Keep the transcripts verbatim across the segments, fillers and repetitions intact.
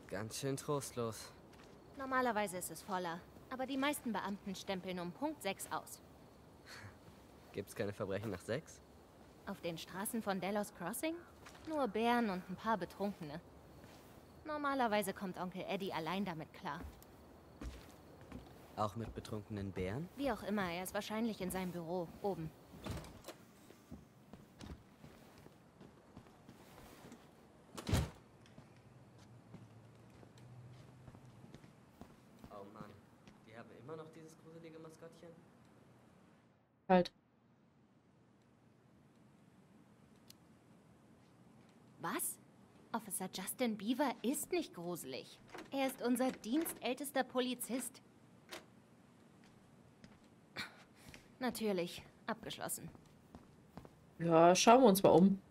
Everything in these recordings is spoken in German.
Ganz schön trostlos. Normalerweise ist es voller, aber die meisten Beamten stempeln um Punkt sechs aus. Gibt's keine Verbrechen nach sechs? Auf den Straßen von Delos Crossing? Nur Bären und ein paar Betrunkene. Normalerweise kommt Onkel Eddie allein damit klar. Auch mit betrunkenen Bären? Wie auch immer, er ist wahrscheinlich in seinem Büro, oben. Oh Mann, die haben immer noch dieses gruselige Maskottchen? Halt. Was? Officer Justin Beaver ist nicht gruselig. Er ist unser dienstältester Polizist. Natürlich, abgeschlossen. Ja, schauen wir uns mal um.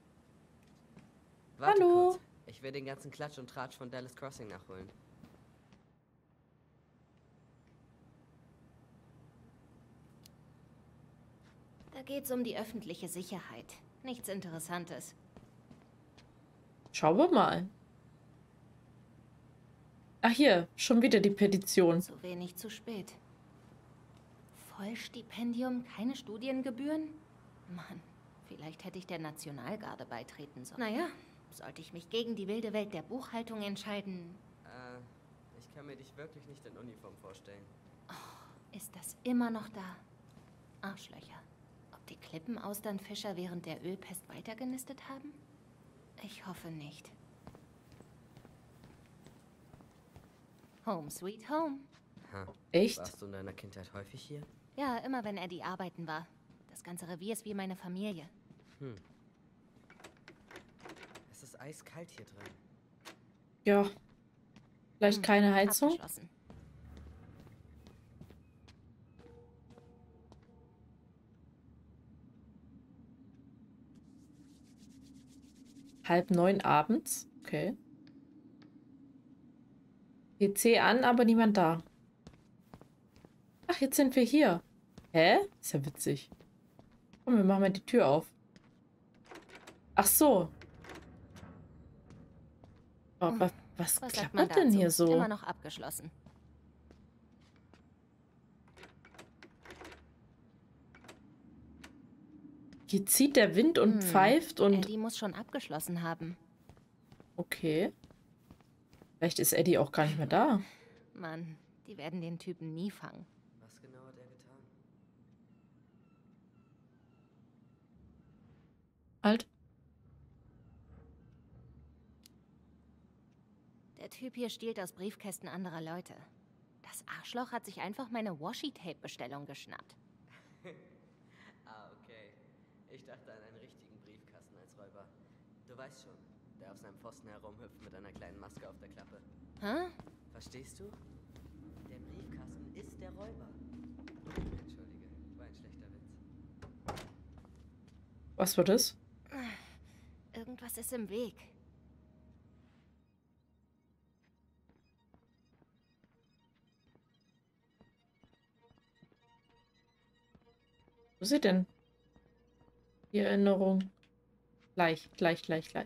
Warte Hallo. kurz. Ich will den ganzen Klatsch und Tratsch von Dallas Crossing nachholen. Da geht's um die öffentliche Sicherheit. Nichts Interessantes. Schauen wir mal. Ach hier, schon wieder die Petition. Zu wenig, zu spät. Vollstipendium, keine Studiengebühren? Mann, vielleicht hätte ich der Nationalgarde beitreten sollen. Naja, sollte ich mich gegen die wilde Welt der Buchhaltung entscheiden, Äh, ich kann mir dich wirklich nicht in Uniform vorstellen. ist das immer noch da. Arschlöcher. Ob die Klippenausternfischer während der Ölpest weitergenistet haben? Ich hoffe nicht. Home sweet home. Ha. Echt? Warst du in deiner Kindheit häufig hier? Ja, immer wenn Eddie arbeiten war. Das ganze Revier ist wie meine Familie. Hm. Es ist eiskalt hier drin. Ja. Vielleicht Hm, keine Heizung? Abgeschlossen. Halb neun abends? Okay. P C an, aber niemand da. Ach, jetzt sind wir hier. Hä? Ist ja witzig. Komm, wir machen mal die Tür auf. Ach so. Oh, was was, Was sagt man klappert denn dazu? hier so? Immer noch abgeschlossen. Hier zieht der Wind und Hm, pfeift und... Eddie muss schon abgeschlossen haben. Okay. Vielleicht ist Eddie auch gar nicht mehr da. Mann, die werden den Typen nie fangen. Was genau hat er getan? Halt. Der Typ hier stiehlt aus Briefkästen anderer Leute. Das Arschloch hat sich einfach meine Washi-Tape-Bestellung geschnappt. Ah, okay. Ich dachte an einen richtigen Briefkasten als Räuber. Du weißt schon, der auf seinem Pfosten herumhüpft mit einer kleinen Maske auf der Klappe. Hä? Verstehst du? Der Briefkasten ist der Räuber. Entschuldige, war ein schlechter Witz. Was war das? Irgendwas ist im Weg. Wo ist sie denn? Die Erinnerung. Gleich, gleich, gleich, gleich.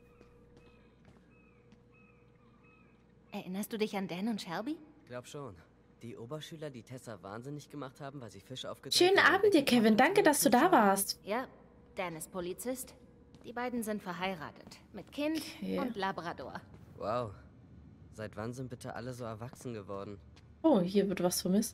Erinnerst du dich an Dan und Shelby? Glaub schon. Die Oberschüler, die Tessa wahnsinnig gemacht haben, weil sie Fische aufgedreht Schönen und Abend dir, Kevin. Danke, dass du da warst. Ja, Dan ist Polizist. Die beiden sind verheiratet. Mit Kind Okay. und Labrador. Wow. Seit wann sind bitte alle so erwachsen geworden? Oh, hier wird was vermisst.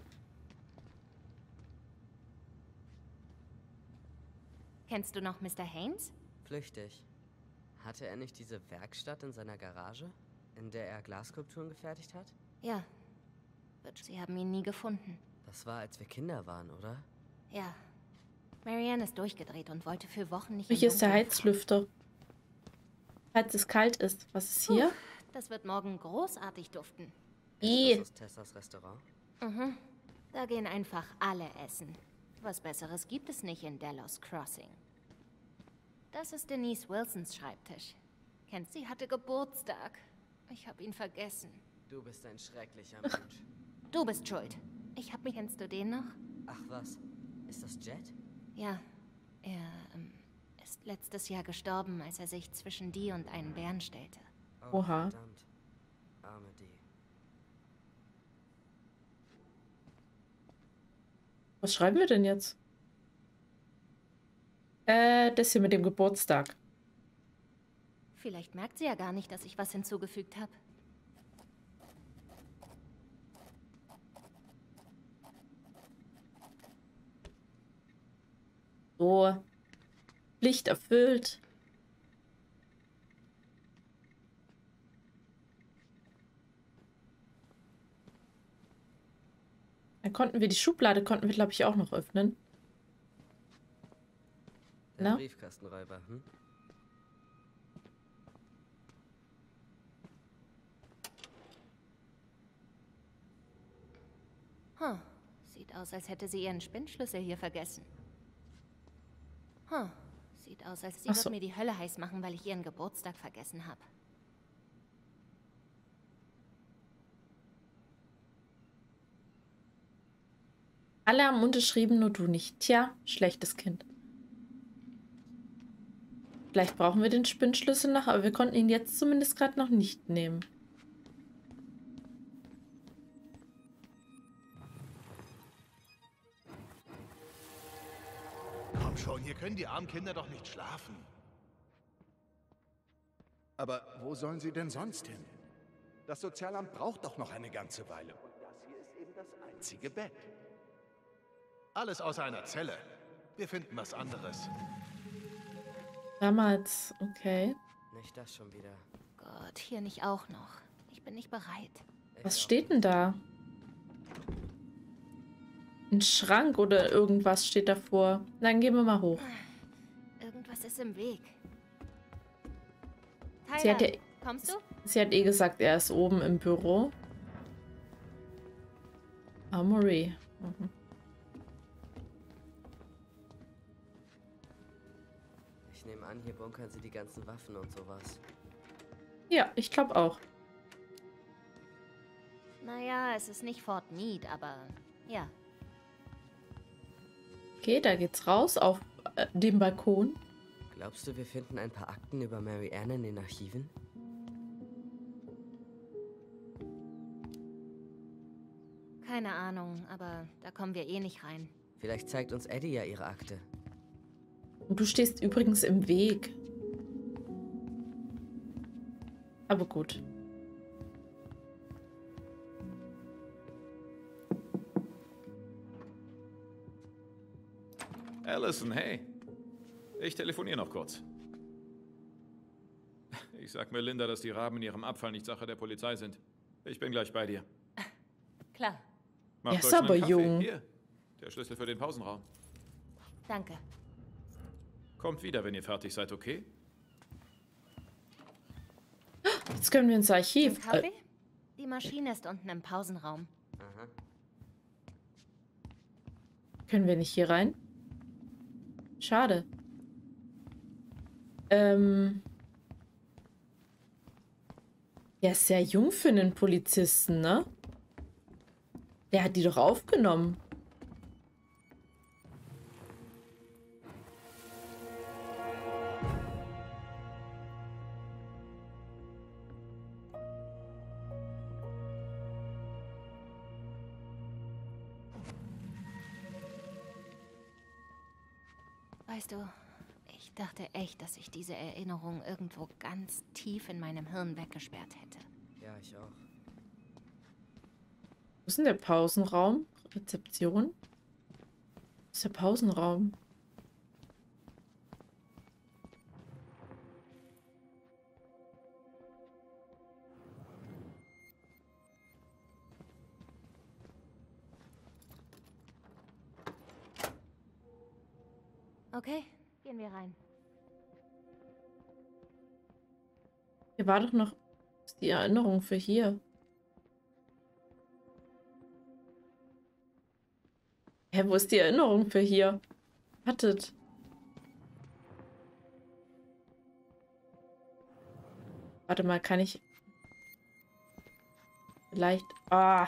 Kennst du noch Mister Haynes? Flüchtig. Hatte er nicht diese Werkstatt in seiner Garage, in der er Glasskulpturen gefertigt hat? Ja. Sie haben ihn nie gefunden. Das war, als wir Kinder waren, oder? Ja. Marianne ist durchgedreht und wollte für Wochen nicht. Hier im ist der Dunkeln Heizlüfter. Falls es kalt ist. Was ist fahren. hier? Puh, das wird morgen großartig duften. I. Ist das aus Tessas Restaurant? Mhm. Da gehen einfach alle essen. Was Besseres gibt es nicht in Delos Crossing. Das ist Denise Wilsons Schreibtisch. Kennt sie hatte Geburtstag. Ich habe ihn vergessen. Du bist ein schrecklicher Mensch. Du bist schuld. Ich hab mich... Kennst du den noch? Ach was, ist das Jet? Ja. Er ähm, ist letztes Jahr gestorben, als er sich zwischen die und einen Bären stellte. Oh, Oha. verdammt. Was schreiben wir denn jetzt? Äh, das hier mit dem Geburtstag. Vielleicht merkt sie ja gar nicht, dass ich was hinzugefügt habe. So. Pflicht erfüllt. Dann konnten wir die Schublade, konnten wir, glaube ich, auch noch öffnen. Der Na? Briefkastenräuber, hm? Huh. Sieht aus, als hätte sie ihren Spinnschlüssel hier vergessen. Huh. Sieht aus, als sie Ach wird so. mir die Hölle heiß machen, weil ich ihren Geburtstag vergessen habe. Alle haben unterschrieben, nur du nicht. Tja, schlechtes Kind. Vielleicht brauchen wir den Spinnschlüssel noch, aber wir konnten ihn jetzt zumindest gerade noch nicht nehmen. Komm schon, hier können die armen Kinder doch nicht schlafen. Aber wo sollen sie denn sonst hin? Das Sozialamt braucht doch noch eine ganze Weile. Und das hier ist eben das einzige Bett. Alles außer einer Zelle. Wir finden was anderes. Damals, okay. Nicht das schon wieder. Gott, hier nicht auch noch. Ich bin nicht bereit. Ich Was auch. steht denn da? Ein Schrank oder irgendwas steht davor. Dann gehen wir mal hoch. Irgendwas ist im Weg. Sie hat, ja, Tyler, kommst du? sie hat eh gesagt, er ist oben im Büro. Armory. Mhm. Ich nehme an, hier bunkern sie die ganzen Waffen und sowas. Ja, ich glaube auch. Naja, es ist nicht Fort Meade, aber ja. Okay, da geht's raus auf äh, dem Balkon. Glaubst du, wir finden ein paar Akten über Mary Ann in den Archiven? Keine Ahnung, aber da kommen wir eh nicht rein. Vielleicht zeigt uns Eddie ja ihre Akte. Und du stehst übrigens im Weg. Aber gut. Allison, hey. Ich telefoniere noch kurz. Ich sag mir Linda, dass die Raben in ihrem Abfall nicht Sache der Polizei sind. Ich bin gleich bei dir. Klar, Macht Er ist euch einen aber Kaffee. jung. Hier, der Schlüssel für den Pausenraum. danke. Kommt wieder, wenn ihr fertig seid, okay? Jetzt können wir ins Ein Archiv. Kaffee? Äh, Die Maschine ist unten im Pausenraum. Aha. können wir nicht hier rein? Schade. Ähm. Der ist sehr jung für einen Polizisten, ne? Der hat die doch aufgenommen. Weißt du, ich dachte echt, dass ich diese Erinnerung irgendwo ganz tief in meinem Hirn weggesperrt hätte. Ja, ich auch. Wo ist denn der Pausenraum? Rezeption? Wo ist der Pausenraum? Okay, gehen wir rein. Hier war doch noch wo ist die Erinnerung für hier. Hä, wo ist die Erinnerung für hier? Wartet. Warte mal, kann ich... Vielleicht... Ah.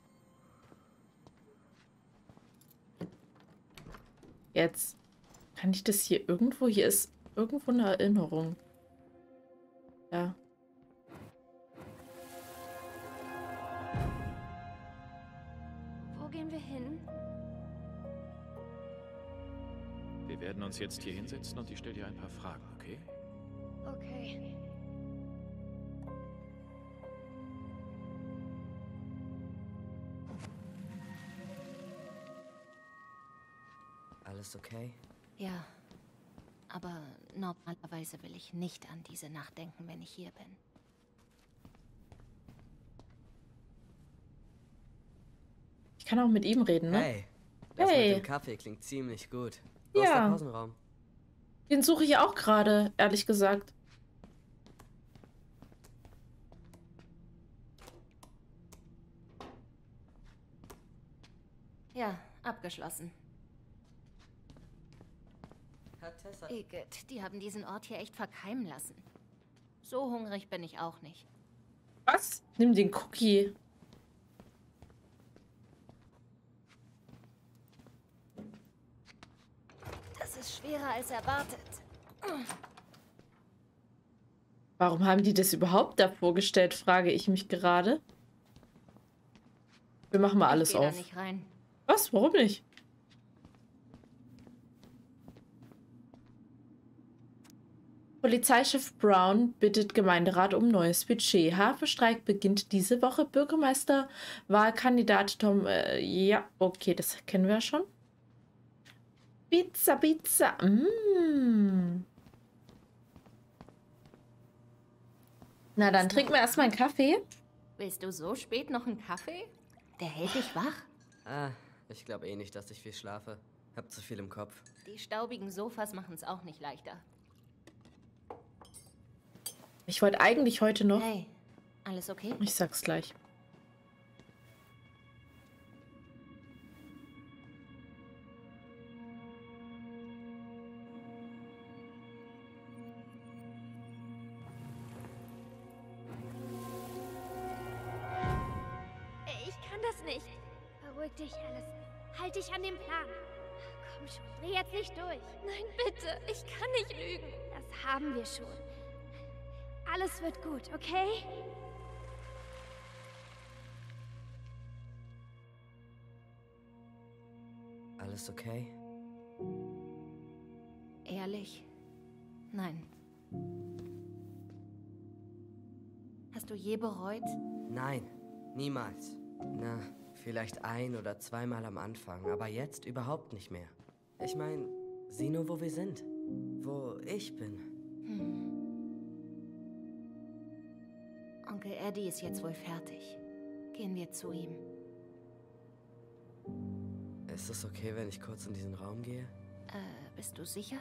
Jetzt. Kann ich das hier irgendwo... Hier ist irgendwo eine Erinnerung. Ja. Wo gehen wir hin? Wir werden uns jetzt hier hinsetzen und ich stelle dir ein paar Fragen, okay? Okay. Alles okay? Ja. Aber normalerweise will ich nicht an diese Nacht denken, wenn ich hier bin. Ich kann auch mit ihm reden, ne? Hey, das Hey. mit dem Kaffee klingt ziemlich gut. Wo ist Ja. der Pausenraum? Den suche ich auch gerade, ehrlich gesagt. Ja, abgeschlossen. Hat Tessa... Igitt, die haben diesen Ort hier echt verkeimen lassen. So hungrig bin ich auch nicht. Was? Nimm den Cookie. Das ist schwerer als erwartet. Warum haben die das überhaupt da vorgestellt, frage ich mich gerade. Wir machen mal alles ich geh da auf. nicht rein. Was? Warum nicht? Polizeichef Brown bittet Gemeinderat um neues Budget. Hafenstreik beginnt diese Woche. Bürgermeisterwahlkandidat Tom... Äh, ja, okay, das kennen wir ja schon. Pizza, Pizza. Mm. Na, dann trinken wir erstmal einen Kaffee. Willst du so spät noch einen Kaffee? Der hält dich wach. Ah, ich glaube eh nicht, dass ich viel schlafe. Hab zu viel im Kopf. Die staubigen Sofas machen es auch nicht leichter. Ich wollte eigentlich heute noch... Hey, alles okay? Ich sag's gleich. Ich kann das nicht. Beruhig dich, Alice. Halt dich an den Plan. Komm schon, dreh jetzt nicht durch. Nein, bitte. Ich kann nicht lügen. Das haben wir schon. Alles wird gut, okay? Alles okay? Ehrlich? Nein. Hast du je bereut? Nein, niemals. Na, vielleicht ein oder zweimal am Anfang, aber jetzt überhaupt nicht mehr. Ich meine, sieh nur, wo wir sind. Wo ich bin. Hm. Onkel Eddie ist jetzt wohl fertig. Gehen wir zu ihm. Ist es okay, wenn ich kurz in diesen Raum gehe? Äh, bist du sicher?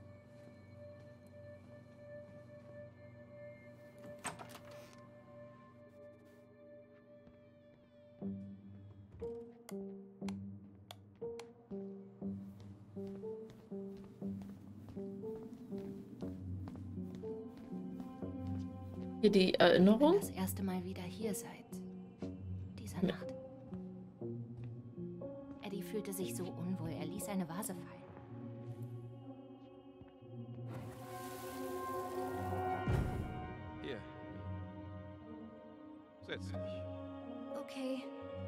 Hier die Wenn Erinnerung. ihr das erste Mal wieder hier seid. Dieser Nacht. Eddie fühlte sich so unwohl. Er ließ eine Vase fallen. Hier. Setz dich. Okay.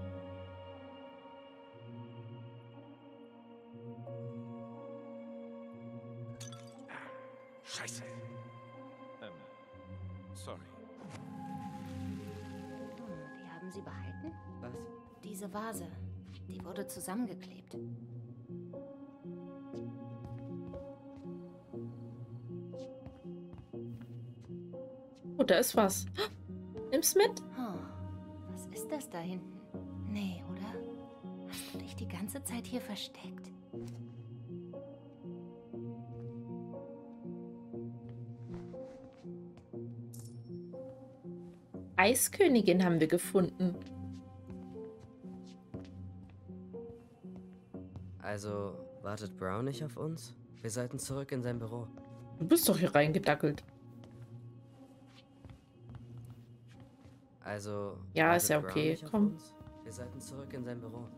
Scheiße. Ähm, sorry. Hm, die haben sie behalten? Was? Diese Vase. Die wurde zusammengeklebt. Oh, da ist was. Nimm's mit. Oh, was ist das da hinten? Nee, oder? Hast du dich die ganze Zeit hier versteckt? Eiskönigin haben wir gefunden. Also, wartet Brown nicht auf uns? Wir sollten zurück in sein Büro. Du bist doch hier reingedackelt. Also, Ja, wartet ist ja Brown okay, nicht auf komm. uns? Wir sollten zurück in sein Büro.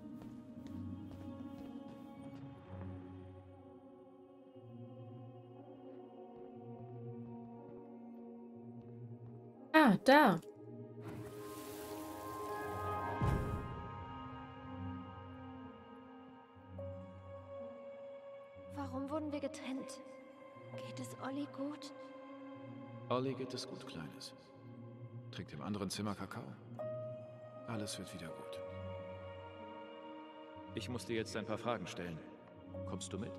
Ah, da. Warum wurde wurden wir getrennt. Geht es Olli gut? Olli geht es gut, Kleines. Trinkt im anderen Zimmer Kakao. Alles wird wieder gut. Ich muss dir jetzt ein paar Fragen stellen. Kommst du mit?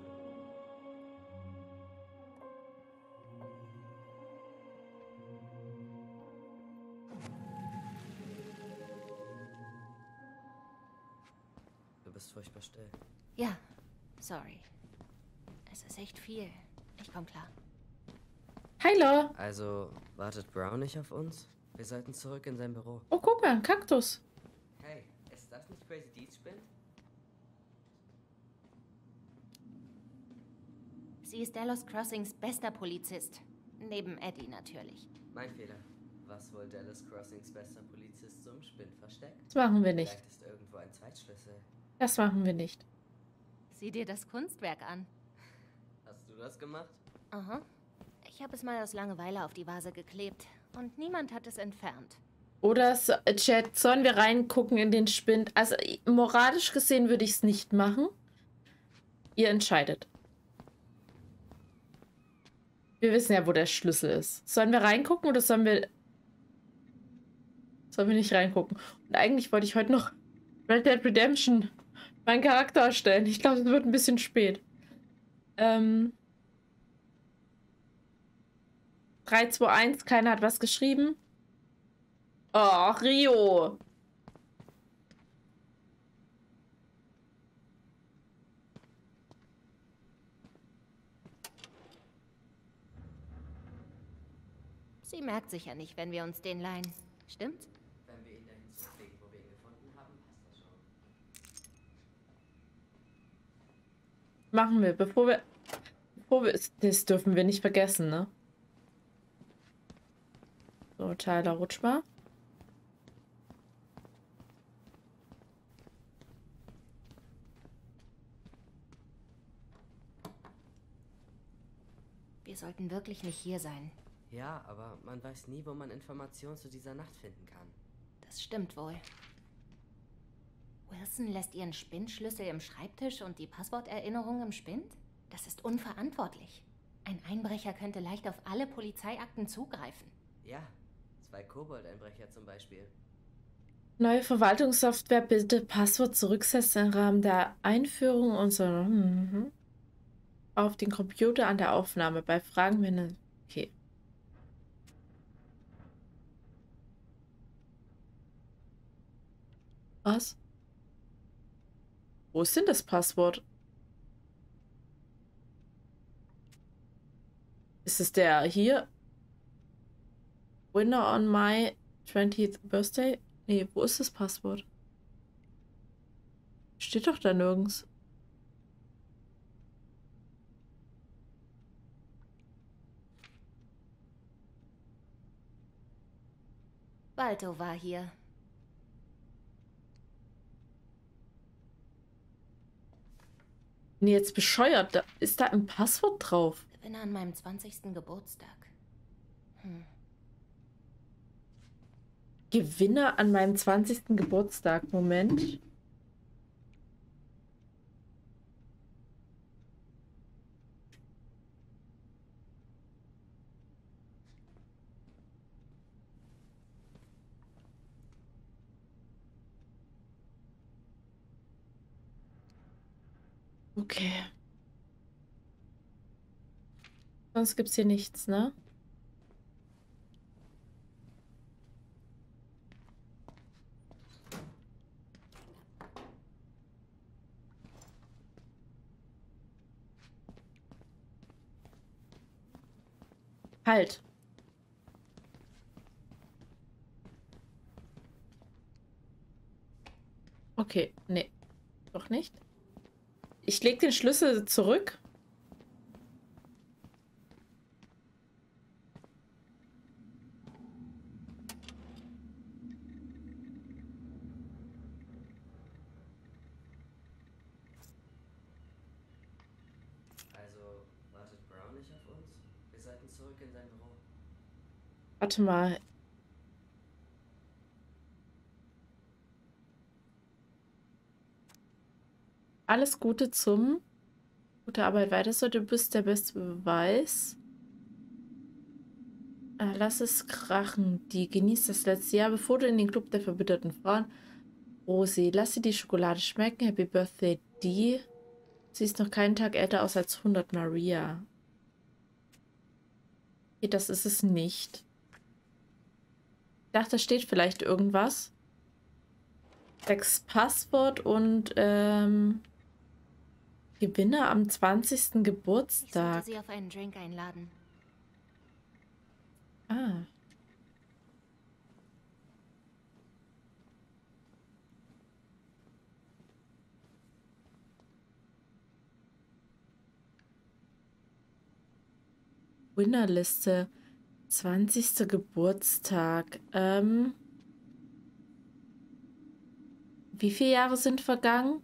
Du bist furchtbar still. Ja, sorry. Es ist echt viel. Ich komm klar. Hallo. Also, wartet Brown nicht auf uns? Wir sollten zurück in sein Büro. Oh, guck mal, ein Kaktus. Hey, ist das nicht Crazy Deeds Spind? Sie ist Delos Crossings bester Polizist. Neben Eddie natürlich. Mein Fehler. Was wohl Dallas Crossings bester Polizist zum Spind versteckt? Das machen wir nicht. Vielleicht ist irgendwo ein Zweitschlüssel. Das machen wir nicht. Sieh dir das Kunstwerk an. Hast du das gemacht? Aha. Ich habe es mal aus Langeweile auf die Vase geklebt. Und niemand hat es entfernt. Oder, so, Chat, sollen wir reingucken in den Spind? Also, moralisch gesehen würde ich es nicht machen. Ihr entscheidet. Wir wissen ja, wo der Schlüssel ist. Sollen wir reingucken oder sollen wir... Sollen wir nicht reingucken? Und eigentlich wollte ich heute noch Red Dead Redemption meinen Charakter erstellen. Ich glaube, es wird ein bisschen spät. Ähm... drei, zwei, eins, keiner hat was geschrieben. Oh, Rio. Sie merkt sicher nicht, wenn wir uns den leihen. Stimmt's? Wenn wir ihn dahin zurücklegen, wo wir ihn gefunden haben, passt das schon. Machen wir, bevor wir... Bevor wir... Das dürfen wir nicht vergessen, ne? So, Tyler, rutsch mal. Wir sollten wirklich nicht hier sein. Ja, aber man weiß nie, wo man Informationen zu dieser Nacht finden kann. Das stimmt wohl. Wilson lässt ihren Spindschlüssel im Schreibtisch und die Passworterinnerung im Spind? Das ist unverantwortlich. Ein Einbrecher könnte leicht auf alle Polizeiakten zugreifen. Ja, zwei Kobold-Einbrecher zum Beispiel. Neue Verwaltungssoftware, bitte Passwort zurücksetzen im Rahmen der Einführung unserer... Mhm. Auf den Computer an der Aufnahme. Bei Fragen, wenn... Okay. Was? Wo ist denn das Passwort? Ist es der hier? Winner on my twentieth birthday? Nee, wo ist das Passwort? Steht doch da nirgends. Balto war hier. Nee, jetzt bescheuert. Da ist da ein Passwort drauf. Gewinner an meinem zwanzigsten Geburtstag. Hm. Gewinner an meinem zwanzigsten Geburtstag. Moment. Okay. Sonst gibt's hier nichts, ne? Halt. Okay, nee. Doch nicht. Ich leg den Schlüssel zurück. Also, wartet Brown nicht auf uns? Wir sollten zurück in sein Büro. Warte mal. Alles Gute zum Gute Arbeit weiter so, du bist der beste Beweis. Äh, lass es krachen. Die genießt das letzte Jahr, bevor du in den Club der verbitterten Frauen. Rosi, lass sie die Schokolade schmecken. Happy Birthday, die. Sie ist noch keinen Tag älter aus als hundert, Maria. Okay, das ist es nicht. Ich dachte, da steht vielleicht irgendwas. Sechs Passwort und ähm, Gewinner am zwanzigsten Geburtstag. Ich sollte sie auf einen Drink einladen. Ah. Winnerliste. zwanzigster Geburtstag. Ähm. Wie viele Jahre sind vergangen?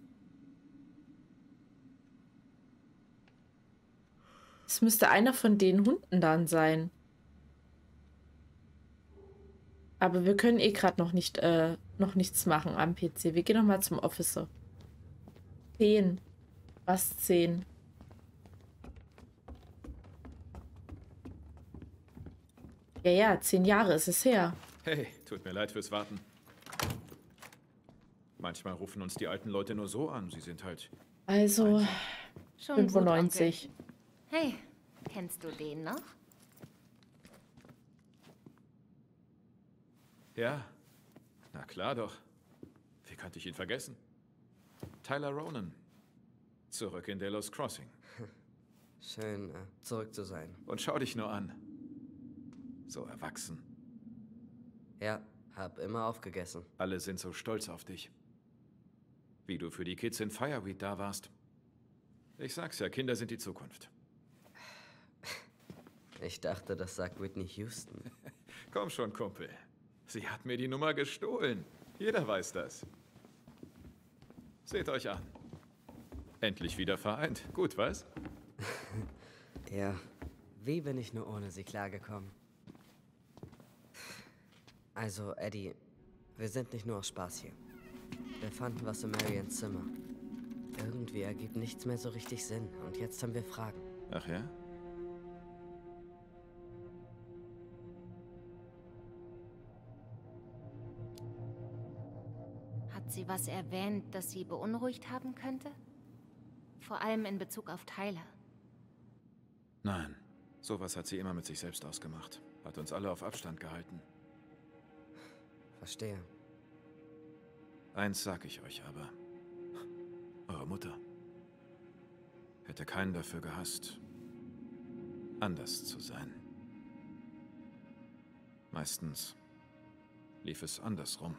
Es müsste einer von den Hunden dann sein. Aber wir können eh gerade noch nicht, äh, noch nichts machen am P C. Wir gehen noch mal zum Officer. Zehn. Was zehn? Ja, ja, zehn Jahre ist es her. Hey, tut mir leid fürs Warten. Manchmal rufen uns die alten Leute nur so an. Sie sind halt... Also, Schon fünfundneunzig. Gut, hey, kennst du den noch? Ja, na klar doch. Wie könnte ich ihn vergessen? Tyler Ronan. Zurück in Delos Crossing. Schön, äh, zurück zu sein. Und schau dich nur an. So erwachsen. Ja, hab immer aufgegessen. Alle sind so stolz auf dich. Wie du für die Kids in Fireweed da warst. Ich sag's ja, Kinder sind die Zukunft. Ich dachte, das sagt Whitney Houston. Komm schon, Kumpel. Sie hat mir die Nummer gestohlen. Jeder weiß das. Seht euch an. Endlich wieder vereint. Gut, was? Ja, wie bin ich nur ohne sie klargekommen? Also, Eddie, wir sind nicht nur aus Spaß hier. Wir fanden was in Marians Zimmer. Irgendwie ergibt nichts mehr so richtig Sinn. Und jetzt haben wir Fragen. Ach ja? Hat sie was erwähnt, das sie beunruhigt haben könnte? Vor allem in Bezug auf Tyler. Nein, sowas hat sie immer mit sich selbst ausgemacht. Hat uns alle auf Abstand gehalten. Verstehe. Eins sag ich euch aber. Eure Mutter hätte keinen dafür gehasst, anders zu sein. Meistens lief es andersrum.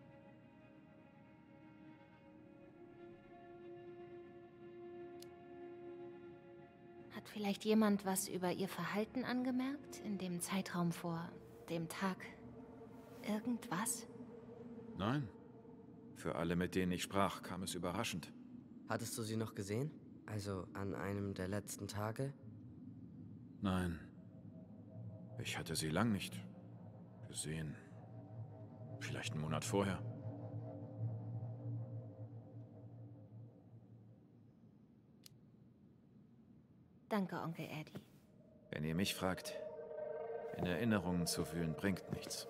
Hat vielleicht jemand was über ihr Verhalten angemerkt in dem Zeitraum vor dem Tag? Irgendwas? Nein. Für alle, mit denen ich sprach, kam es überraschend. Hattest du sie noch gesehen? Also an einem der letzten Tage? Nein. Ich hatte sie lang nicht gesehen. Vielleicht einen Monat vorher. Danke, Onkel Eddie. Wenn ihr mich fragt, in Erinnerungen zu wühlen, bringt nichts.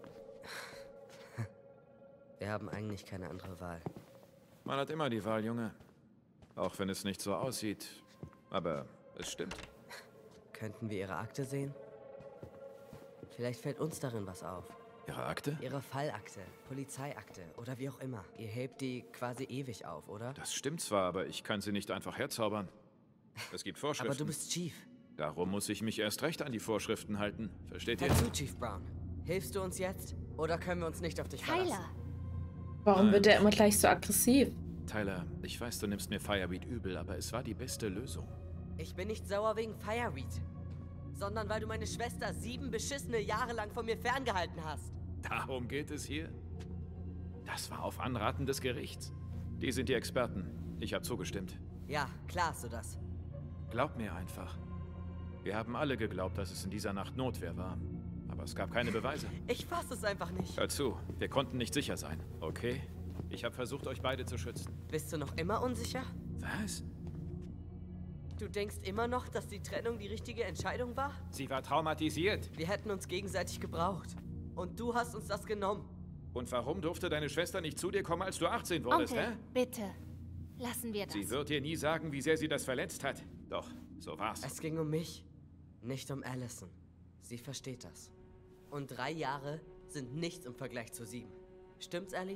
Wir haben eigentlich keine andere Wahl. Man hat immer die Wahl, Junge. Auch wenn es nicht so aussieht. Aber es stimmt. Könnten wir ihre Akte sehen? Vielleicht fällt uns darin was auf. Ihre Akte? Ihre Fallakte, Polizeiakte oder wie auch immer. Ihr hebt die quasi ewig auf, oder? Das stimmt zwar, aber ich kann sie nicht einfach herzaubern. Es gibt Vorschriften. Aber du bist Chief. Darum muss ich mich erst recht an die Vorschriften halten. Versteht ihr? Hör zu, Chief Brown. Hilfst du uns jetzt oder können wir uns nicht auf dich verlassen? Tyler! Warum Nein. wird er immer gleich so aggressiv? Tyler, ich weiß, du nimmst mir Fireweed übel, aber es war die beste Lösung. Ich bin nicht sauer wegen Fireweed, sondern weil du meine Schwester sieben beschissene Jahre lang von mir ferngehalten hast. Darum geht es hier. Das war auf Anraten des Gerichts. Die sind die Experten. Ich habe zugestimmt. Ja, klar hast du das. Glaub mir einfach. Wir haben alle geglaubt, dass es in dieser Nacht Notwehr war. Aber es gab keine Beweise. Ich fass es einfach nicht. Hör zu, wir konnten nicht sicher sein, okay? Ich habe versucht, euch beide zu schützen. Bist du noch immer unsicher? Was? Du denkst immer noch, dass die Trennung die richtige Entscheidung war? Sie war traumatisiert. Wir hätten uns gegenseitig gebraucht. Und du hast uns das genommen. Und warum durfte deine Schwester nicht zu dir kommen, als du achtzehn wurdest, Onkel, hä? bitte. Lassen wir das. Sie wird dir nie sagen, wie sehr sie das verletzt hat. Doch, so war's. Es ging um mich, nicht um Allison. Sie versteht das. Und drei Jahre sind nichts im Vergleich zu sieben. Stimmt's, Ellie?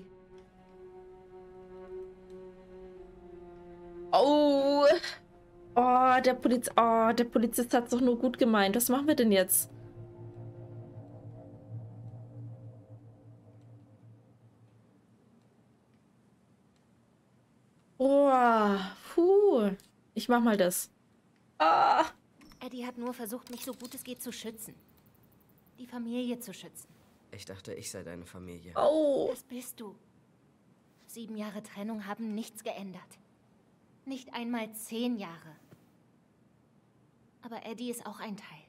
Oh. Oh, der Poliz oh, der Polizist hat's doch nur gut gemeint. Was machen wir denn jetzt? Oh, puh. Ich mach mal das. Ah. Eddie hat nur versucht, mich so gut es geht zu schützen. Die Familie zu schützen. Ich dachte, ich sei deine Familie. Oh. Das bist du. Sieben Jahre Trennung haben nichts geändert. Nicht einmal zehn Jahre. Aber Eddie ist auch ein Teil.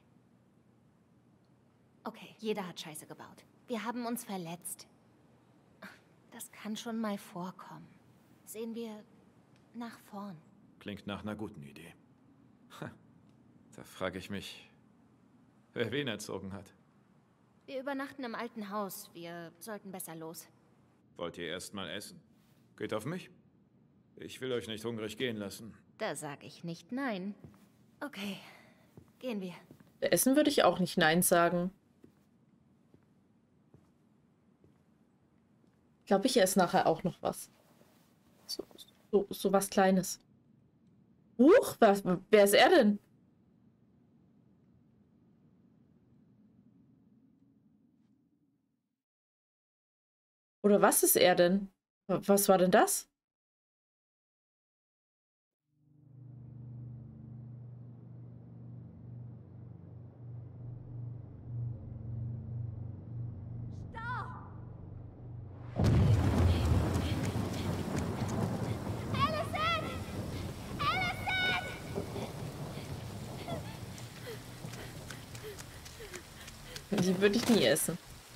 Okay, jeder hat Scheiße gebaut. Wir haben uns verletzt. Das kann schon mal vorkommen. Sehen wir nach vorn. Klingt nach einer guten Idee. Da frage ich mich, wer wen erzogen hat. Wir übernachten im alten Haus. Wir sollten besser los. Wollt ihr erst mal essen? Geht auf mich. Ich will euch nicht hungrig gehen lassen. Da sag ich nicht nein. Okay, gehen wir. Essen würde ich auch nicht nein sagen. Ich glaube, ich esse nachher auch noch was. So, so, so was Kleines. Huch, was, wer ist er denn? Oder was ist er denn? Was war denn das? Die würde ich nie essen.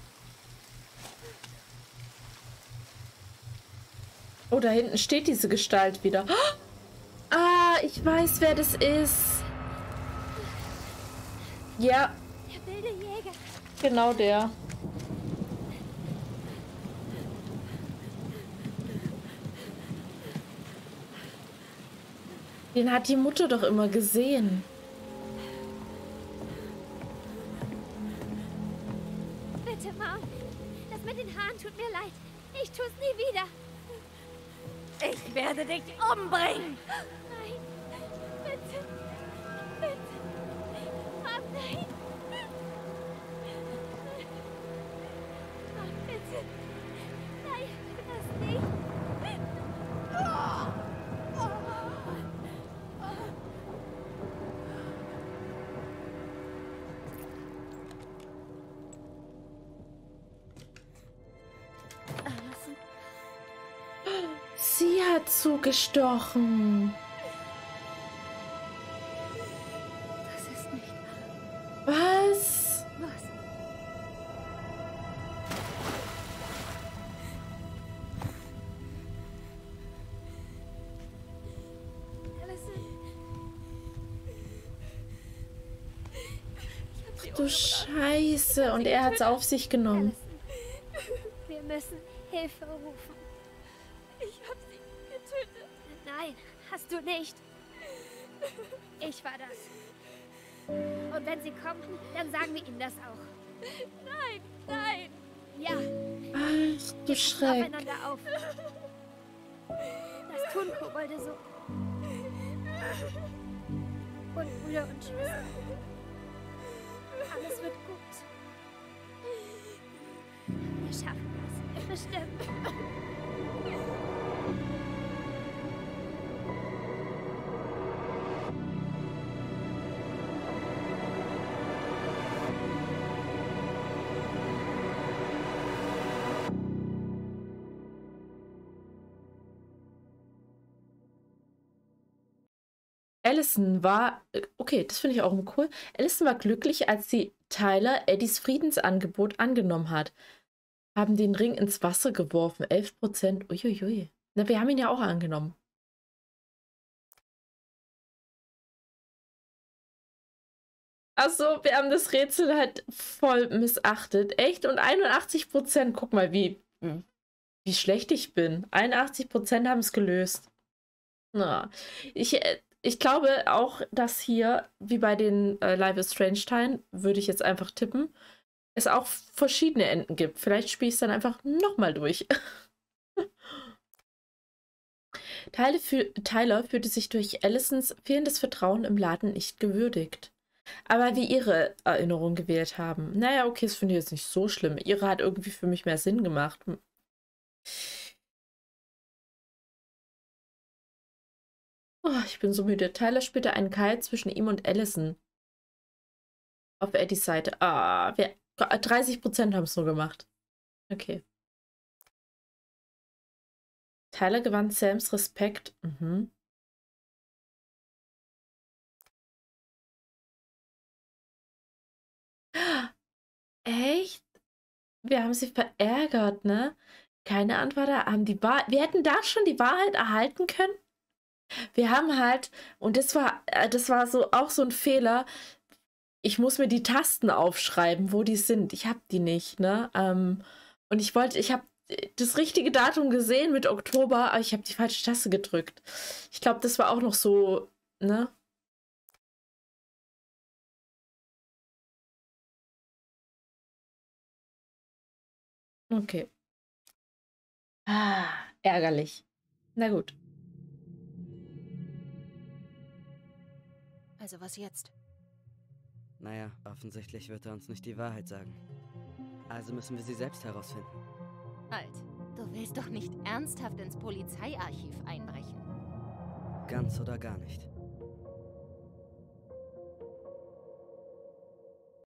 Oh, da hinten steht diese Gestalt wieder. Ah, ich weiß, wer das ist. Ja. Der wilde Jäger. Genau der. Den hat die Mutter doch immer gesehen. Bitte, Mom. Das mit den Haaren tut mir leid. Ich tu's nie wieder. Ich werde dich umbringen! Nein. Bitte. Bitte. Mom, nein. Mom, bitte. Nein, das nicht. Sie hat zugestochen. Das ist nicht Was? was. Allison. Du Scheiße. Und er hat's auf sich genommen. Allison. Wir müssen Hilfe rufen. Ich hab sie getötet. Nein, hast du nicht. Ich war das. Und wenn sie kommen, dann sagen wir ihnen das auch. Nein, nein. Ja, Ach du Schreck. aufeinander auf. Das tun Kobolde so. Und Brüder und Schwestern. Alles wird gut. Wir schaffen das. Bestimmt. Allison war, okay, das finde ich auch cool. Allison war glücklich, als sie Tyler Eddies Friedensangebot angenommen hat. Haben den Ring ins Wasser geworfen. elf Prozent. Uiuiui. Na, wir haben ihn ja auch angenommen. Also, wir haben das Rätsel halt voll missachtet. Echt? Und einundachtzig Prozent, guck mal, wie, wie schlecht ich bin. einundachtzig Prozent haben es gelöst. Na, ich, ich glaube auch, dass hier, wie bei den äh, Life is Strange Teilen, würde ich jetzt einfach tippen, es auch verschiedene Enden gibt. Vielleicht spiele ich es dann einfach nochmal durch. Tyler, fü Tyler fühlte sich durch Allisons fehlendes Vertrauen im Laden nicht gewürdigt. Aber wie ihre Erinnerung gewählt haben. Naja, okay, das finde ich jetzt nicht so schlimm. Ihre hat irgendwie für mich mehr Sinn gemacht. Oh, ich bin so müde. Tyler spürte einen Keil zwischen ihm und Allison. Auf Eddies Seite. Ah, wir, dreißig Prozent haben es nur gemacht. Okay. Tyler gewann Sams Respekt. Mhm. Echt? Wir haben sie verärgert, ne? Keine Antwort, haben die Wahrheit. Wir hätten da schon die Wahrheit erhalten können. Wir haben halt, und das war, das war so auch so ein Fehler. Ich muss mir die Tasten aufschreiben, wo die sind. Ich habe die nicht, ne? Ähm, und ich wollte, ich habe das richtige Datum gesehen mit Oktober, aber ich habe die falsche Taste gedrückt. Ich glaube, das war auch noch so, ne? Okay. Ah, ärgerlich. Na gut. Also was jetzt? Naja, offensichtlich wird er uns nicht die Wahrheit sagen. Also müssen wir sie selbst herausfinden. Halt, du willst doch nicht ernsthaft ins Polizeiarchiv einbrechen. Ganz oder gar nicht.